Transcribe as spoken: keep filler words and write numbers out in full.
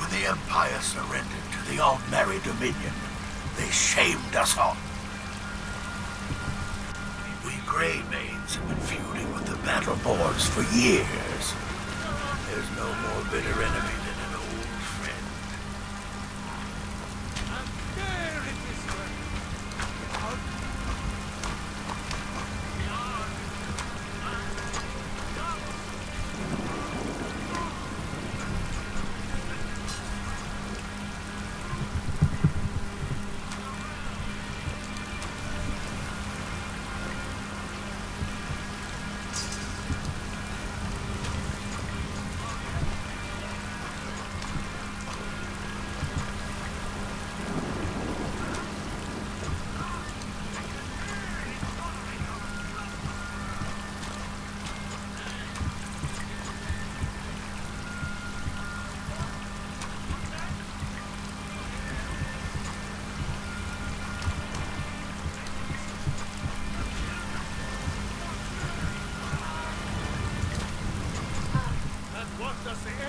the Empire surrendered to the Aldmeri Dominion, they shamed us all. We Greymaids have been feuding with the Battleborns for years. There's no more bitter enemy than an old friend. What does the